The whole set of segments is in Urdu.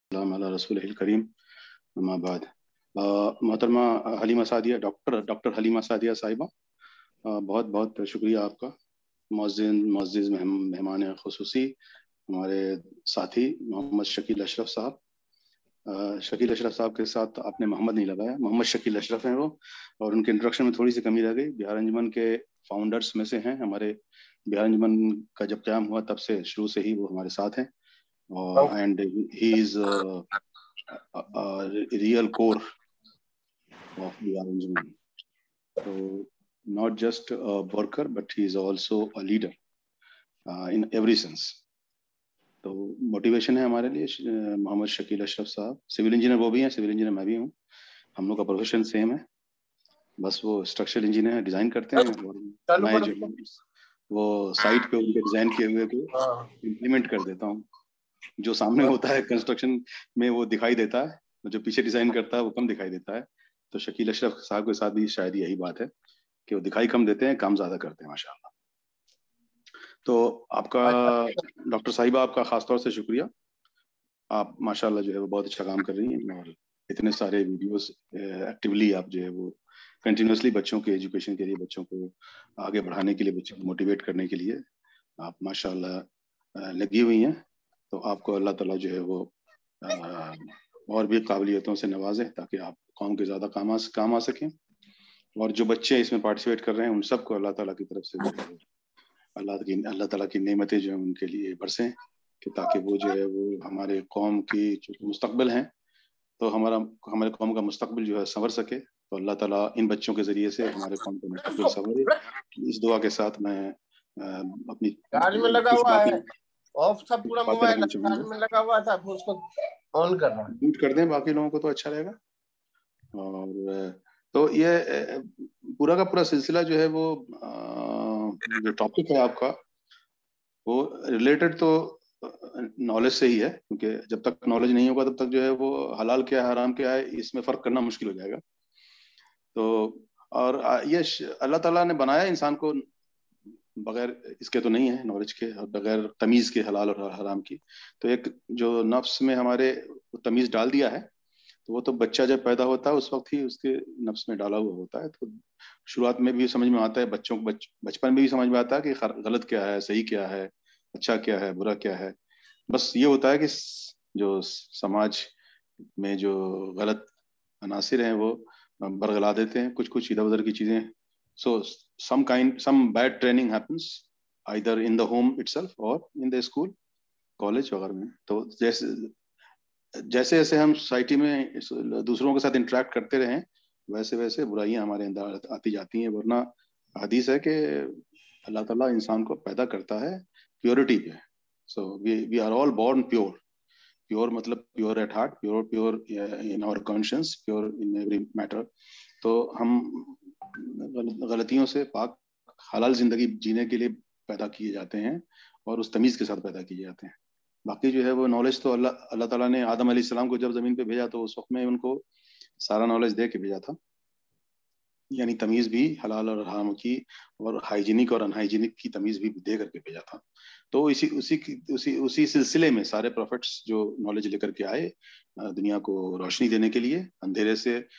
अला रसूलिल करीम अम्मा बाद। मोहतरमा हलीमा सादिया, डॉक्टर हलीमा सादिया साहिबा, बहुत बहुत शुक्रिया आपका। मुअज़्ज़िज़ मेहमान खुसूसी हमारे साथी मोहम्मद शकील अशरफ साहब। शकील अशरफ साहब के साथ आपने मोहम्मद नहीं लगाया, मोहम्मद शकील अशरफ हैं वो, और उनके इंट्रोडक्शन में थोड़ी सी कमी रह गई। बिहार अंजुमन के फाउंडर्स में से हैं। हमारे बिहार अंजुमन का जब क़याम हुआ तब से शुरू से ही वो हमारे साथ हैं, और and he is real core of the arrangement. So not just a worker, but he is also a leader in every sense. तो मोटिवेशन है हमारे लिए मोहम्मद शकील अशरफ साहब। सिविल इंजीनियर वो भी हैं, सिविल इंजीनियर मैं भी हूँ। हम लोग का प्रोफेशन सेम है, बस वो स्ट्रक्चरल इंजीनियर डिजाइन करते हैं और मैं जो वो साइट पे उनके डिजाइन किए हुए को इम्प्लीमेंट कर देता हूँ। जो सामने होता है कंस्ट्रक्शन में वो दिखाई देता है, जो पीछे डिजाइन करता है वो कम दिखाई देता है। तो शकील अशरफ साहब के साथ भी शायद यही बात है कि वो दिखाई कम देते हैं, काम ज्यादा करते हैं माशाल्लाह। तो आपका डॉक्टर साहिबा, आपका खास तौर से शुक्रिया। आप माशाल्लाह जो है वो बहुत अच्छा काम कर रही हैं, और इतने सारे वीडियोस एक्टिवली आप जो है वो कंटिन्यूसली बच्चों के एजुकेशन के लिए, बच्चों को आगे बढ़ाने के लिए, बच्चों को मोटिवेट करने के लिए आप माशाल्लाह लगी हुई हैं। तो आपको अल्लाह ताला जो है वो और भी काबिलियतों से नवाजें, ताकि आप कौम के ज़्यादा काम आ सकें। और जो बच्चे इसमें पार्टिसिपेट कर रहे हैं उन सबको अल्लाह ताला की तरफ से अल्लाह ताला की नेमतें जो है उनके लिए बरसें, कि ताकि वो जो है वो हमारे कौम की जो मुस्तकबिल हैं, तो हमारे कौम का मुस्तकबिल जो है संवर सके। तो अल्लाह ताला इन बच्चों के ज़रिए से हमारे कौम का मुस्तकबिल संवरे। इस दुआ के साथ मैं अपनी लगा हुआ है ऑफ था पूरा बातें मोबाइल, रखना चाहूँगा। में लगा हुआ था, उसको ऑन कर रहा हूं। म्यूट कर दें, बाकी लोगों को तो अच्छा रहेगा। और तो ये पूरा का पूरा सिलसिला जो है वो जो टॉपिक है आपका वो रिलेटेड तो नॉलेज से ही है, क्योंकि जब तक नॉलेज नहीं होगा तब तक जो है वो हलाल क्या है हराम क्या है इसमें फ़र्क करना मुश्किल हो जाएगा। तो और ये अल्लाह ताला ने बनाया इंसान को बगैर इसके तो नहीं है, नॉलेज के, और बगैर तमीज़ के हलाल और हराम की। तो एक जो नफ्स में हमारे तमीज़ डाल दिया है, तो वो तो बच्चा जब पैदा होता है उस वक्त ही उसके नफ्स में डाला हुआ होता है। तो शुरुआत में भी समझ में आता है, बच्चों को बचपन में भी समझ में आता है कि गलत क्या है, सही क्या है, अच्छा क्या है, बुरा क्या है। बस ये होता है कि जो समाज में जो गलत अनासिर हैं वो बरगला देते हैं, कुछ कुछ इधर उधर की चीज़ें। So some bad training happens either in the home itself or in the school, college वगैरह में। तो जैसे जैसे हम सोसाइटी में दूसरों के साथ इंटरेक्ट करते रहें, वैसे वैसे बुराइयां हमारे अंदर आती जाती हैं। वरना हदीस है कि अल्लाह ताला इंसान को पैदा करता है प्योरिटी पे। So we are all born pure. Pure मतलब pure at heart, pure in our conscience, pure in every matter. तो हम गलतियों से पाक हलाल जिंदगी जीने के लिए पैदा किए जाते हैं, और उस तमीज़ के साथ पैदा किए जाते हैं। बाकी जो है वो नॉलेज तो अल्लाह ताला ने आदम अलैहिस्सलाम को जब ज़मीन पे भेजा तो उस वक्त में उनको सारा नॉलेज दे के भेजा था, यानी तमीज़ भी हलाल और हराम की, और हाइजीनिक और अनहाइजीनिक की तमीज़ भी दे करके भेजा था। तो उसी सिलसिले में सारे प्रॉफिट्स जो नॉलेज लेकर के आए दुनिया को रोशनी देने के लिए, अंधेरों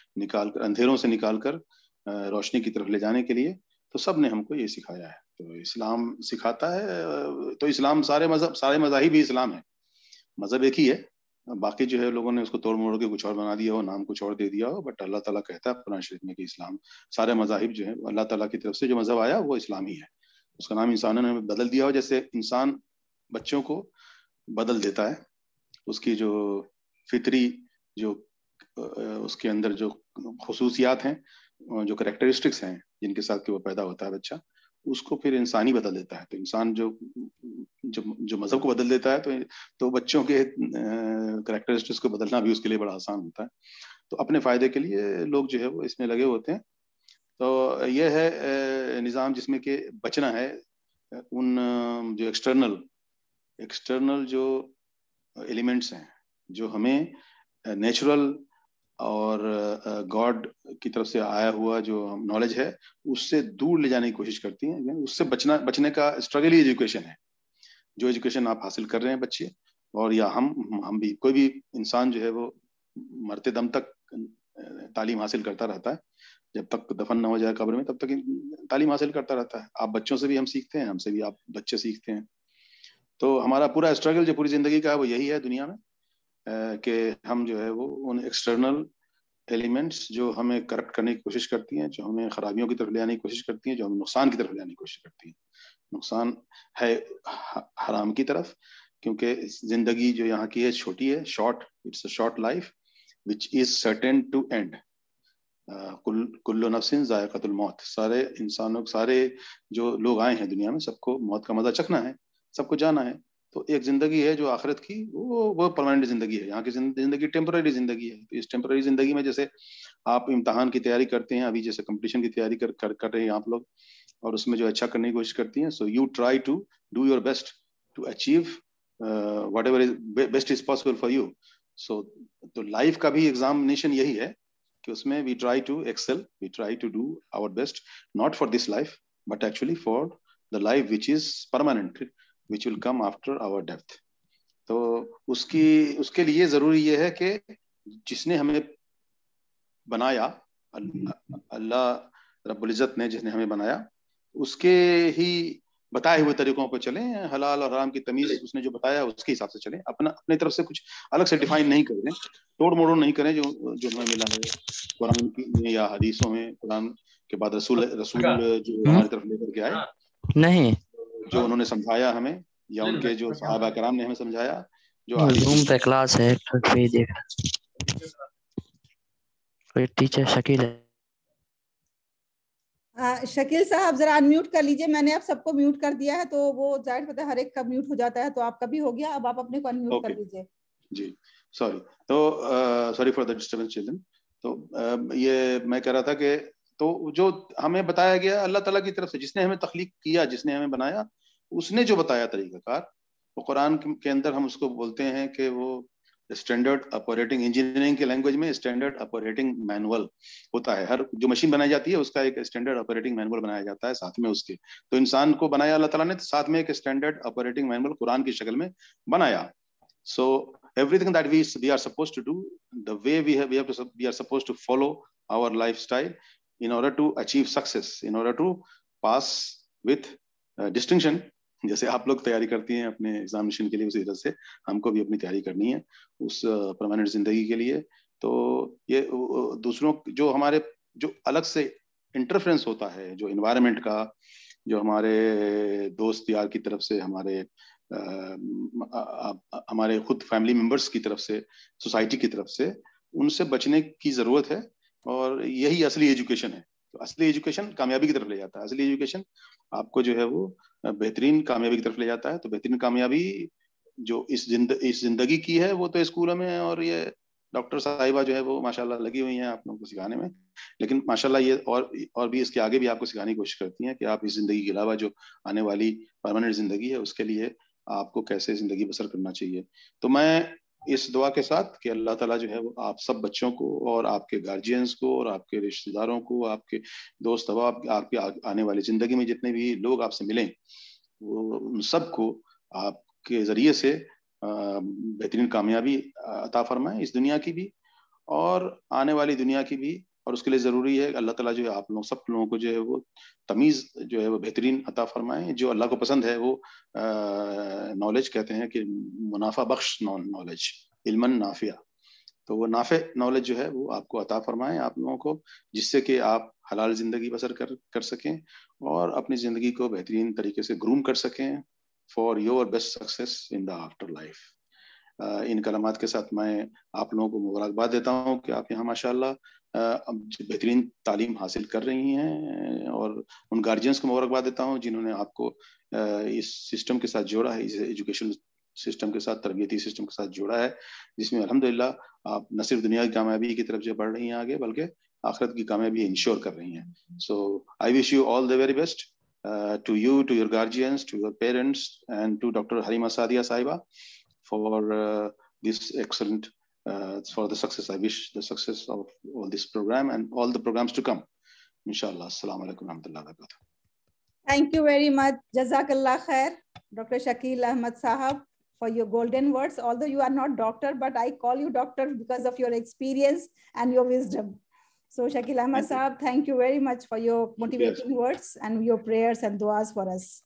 से निकाल कर रोशनी की तरफ ले जाने के लिए, तो सब ने हमको ये सिखाया है। तो इस्लाम सिखाता है, तो इस्लाम सारे मज़ाहिब ही इस्लाम है, मज़हब एक ही है। बाकी जो है लोगों ने उसको तोड़ मोड़ के कुछ और बना दिया हो, नाम कुछ और दे दिया हो, बट अल्लाह ताला कहता है कुरान शरीफ में कि इस्लाम, सारे मज़ाहिब जो है अल्लाह ताला की तरफ से जो मज़हब आया वो इस्लाम ही है। उसका नाम इंसानों ने बदल दिया हो, जैसे इंसान बच्चों को बदल देता है, उसकी जो फितरी जो उसके अंदर जो खुसूसियात हैं, जो करेक्टरिस्टिक्स हैं जिनके साथ कि वो पैदा होता है बच्चा, उसको फिर इंसानी बदल देता है। तो इंसान जो जो जो मजहब को बदल देता है, तो बच्चों के करेक्टरिस्टिक्स को बदलना भी उसके लिए बड़ा आसान होता है। तो अपने फायदे के लिए लोग जो है वो इसमें लगे होते हैं। तो ये है निज़ाम जिसमें कि बचना है उन जो एक्सटर्नल जो एलिमेंट्स हैं, जो हमें नेचुरल और गॉड की तरफ से आया हुआ जो नॉलेज है उससे दूर ले जाने की कोशिश करती हैं। उससे बचने का स्ट्रगल ही एजुकेशन है। जो एजुकेशन आप हासिल कर रहे हैं बच्चे, اور یا ہم بھی، کوئی بھی انسان جو ہے وہ مرتے دم تک تعلیم حاصل کرتا رہتا ہے. جب تک دفن نہ ہو جائے قبر میں تب تک تعلیم حاصل کرتا رہتا ہے. آپ بچوں سے بھی ہم سیکھتے ہیں، ہم سے بھی آپ بچے سیکھتے ہیں. تو ہمارا پورا اسٹرگل جو پوری زندگی کا ہے وہ یہی ہے دنیا میں، کہ ہم جو ہے وہ ان ایکسٹرنل ایلیمنٹس جو ہمیں کرپٹ کرنے کی کوشش کرتی ہیں، جو ہمیں خرابیوں کی طرف لے آنے کی کوشش کرتی ہیں، جو ہمیں نقصان کی طرف لے آنے کی کوشش کرتی ہیں. نقصان ہے حرام کی طرف، کیونکہ زندگی جو یہاں کی ہے چھوٹی ہے، short, it's a short life which is certain to end. کل نفس ذائقۃ الموت. سارے انسانوں، سارے جو لوگ آئے ہیں دنیا میں، سب کو موت کا مزہ چکھنا ہے، سب کو جانا ہے. تو ایک زندگی ہے جو آخرت کی، وہ پرماننٹ زندگی ہے. یہاں کی زندگی ٹیمپرری زندگی ہے. تو اس ٹیمپرری زندگی میں جیسے آپ امتحان کی تیاری کرتے ہیں، ابھی جیسے کمپٹیشن کی تیاری کر رہے ہیں آپ لوگ، اور اس میں جو اچھا کرنے کی کوشش کرتی ہیں. So you try to do your best to achieve whatever is best as possible for you. So تو لائف کا بھی ایگزامینیشن یہی ہے کہ اس میں we try to excel, we try to do our best, not for this life but actually for the life which is permanent, which will come after our death. تو اس کے لیے ضروری یہ ہے کہ جس نے ہمیں بنایا، اللہ رب العزت نے جس نے ہمیں بنایا، اس کے ہی بتائے ہوئے طریقوں پہ چلیں. حلال اور حرام کی تمیز اس نے جو بتایا اس کے حساب سے چلیں. اپنے طرف سے کچھ الگ سے ڈیفائن نہیں کریں، توڑ موڑ نہیں کریں جو ہمیں ملا ہے قرآن میں یا حدیثوں میں. قرآن کے بعد رسول جو ہماری طرف لے کر کے آئے، نہیں جو انہوں نے سمجھایا ہمیں، یا ان کے جو صحابہ کرام نے ہمیں سمجھایا، جو زوم پہ کلاس ہے کوئی ٹیچر شکیل ہے. شکیل صاحب ذرا انمیوٹ کر لیجئے. میں نے آپ سب کو میوٹ کر دیا ہے، تو وہ ظاہر پتہ ہے ہر ایک کا میوٹ ہو جاتا ہے، تو آپ کا بھی ہو گیا. اب آپ اپنے کو انمیوٹ کر لیجئے. جی سوری. تو sorry for the disturbance children. تو یہ میں کہہ رہا تھا کہ تو جو ہمیں بتایا گیا اللہ تعالیٰ کی طرف سے، جس نے ہمیں تخلیق کیا، جس نے ہمیں بنایا، اس نے جو بتایا طریقہ کار، وہ قرآن کے اندر ہم اس کو بولتے ہیں کہ وہ اسٹینڈرڈ آپریٹنگ، انجینئرنگ کے لینگویج میں اسٹینڈرڈ آپریٹنگ مینول ہوتا ہے. ہر جو مشین بنائی جاتی ہے اس کا ایک اسٹینڈرڈ آپریٹنگ مینول بنایا جاتا ہے ساتھ میں اس کے. تو انسان کو بنایا اللہ تعالیٰ نے، ساتھ میں ایک اسٹینڈرڈ آپریٹنگ مینول قرآن کی شکل میں بنایا. So everything that we are supposed to do, the way we are supposed to follow our lifestyle in order to achieve success, in order to pass with distinction. جیسے آپ لوگ تیاری کرتی ہیں اپنے ایگزامینیشن کے لیے، اسی طرح سے ہم کو بھی اپنی تیاری کرنی ہے اس پرماننٹ زندگی کے لیے. تو یہ دوسروں جو ہمارے جو الگ سے انٹرفرنس ہوتا ہے، جو انوائرمنٹ کا، جو ہمارے دوست یار کی طرف سے، ہمارے خود فیملی ممبرس کی طرف سے، سوسائٹی کی طرف سے، ان سے بچنے کی ضرورت ہے. اور یہی اصلی ایجوکیشن ہے. تو اصلی ایجوکیشن کامیابی کی طرف لے جاتا ہے. اصلی ایجوکیشن آپ کو جو ہے وہ بہترین کامیابی کی طرف لے جاتا ہے. تو بہترین کامیابی جو اس زندگی کی ہے وہ تو اسکولوں میں، اور یہ ڈاکٹر صاحبہ جو ہے وہ ماشاءاللہ لگی ہوئی ہیں آپ لوگوں کو سکھانے میں. لیکن ماشاءاللہ یہ اور بھی اس کے آگے بھی آپ کو سکھانے کی کوشش کرتی ہیں کہ آپ اس زندگی کے علاوہ جو آنے والی پرماننٹ زندگی ہے اس کے لیے آپ کو کیسے زندگی بسر کرنا چاہیے. تو میں اس دعا کے ساتھ کہ اللہ تعالیٰ جو ہے وہ آپ سب بچوں کو، اور آپ کے گارجینز کو، اور آپ کے رشتہ داروں کو، آپ کے دوست احباب، آپ کے آنے والی زندگی میں جتنے بھی لوگ آپ سے ملیں، وہ ان سب کو آپ کے ذریعے سے بہترین کامیابی عطا فرمائیں، اس دنیا کی بھی اور آنے والی دنیا کی بھی. اور اس کے لیے ضروری ہے اللہ تعالیٰ جو ہے آپ لوگ سب لوگوں کو جو ہے وہ تمیز جو ہے وہ بہترین عطا فرمائیں. جو اللہ کو پسند ہے وہ نالج کہتے ہیں کہ منافع بخش نالج، علما نافع. تو وہ نافع نالج جو ہے وہ آپ کو عطا فرمائیں آپ لوگوں کو، جس سے کہ آپ حلال زندگی بسر کر سکیں اور اپنی زندگی کو بہترین طریقے سے گروم کر سکیں for your best success in the after life. ان کلمات کے ساتھ میں آپ لوگوں کو مبارکباد دیتا ہوں کہ آپ یہاں ماشاءاللہ بہترین تعلیم حاصل کر رہی ہیں، اور ان گارجینس کو مبارکباد دیتا ہوں جنہوں نے آپ کو اس سسٹم کے ساتھ جوڑا ہے، اس ایجوکیشن سسٹم کے ساتھ، تربیتی سسٹم کے ساتھ جوڑا ہے، جس میں الحمدللہ آپ نہ صرف دنیا کی کامیابی کی طرف جو بڑھ رہی ہیں آگے، بلکہ آخرت کی کامیابی انشور کر رہی ہیں. So I wish you all the very best to you, to your guardians, to your parents and to doctor Halima Sadia صاحبہ for this excellent for the success. I wish the success of all this program and all the programs to come. Inshallah. Assalamu alaikum warahmatullahi wabarakatuh. Thank you very much. Jazakallah khair, Dr. Shakeel Ahmad Sahab, for your golden words. Although you are not doctor, but I call you doctor because of your experience and your wisdom. So Shakil Ahmed Sahab, thank you very much for your motivating words and your prayers and duas for us.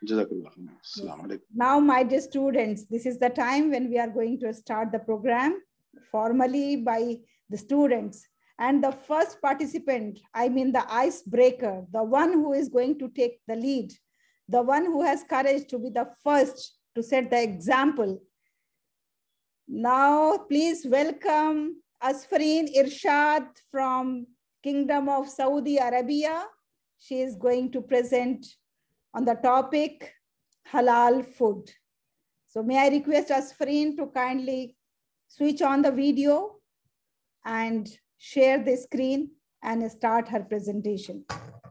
Now, my dear students, this is the time when we are going to start the program formally by the students. And the first participant, I mean the icebreaker, the one who is going to take the lead, the one who has courage to be the first to set the example. Now, please welcome Asfareen Irshad from Kingdom of Saudi Arabia. She is going to present on the topic halal food. So may I request Asfareen to kindly switch on the video and share the screen and start her presentation.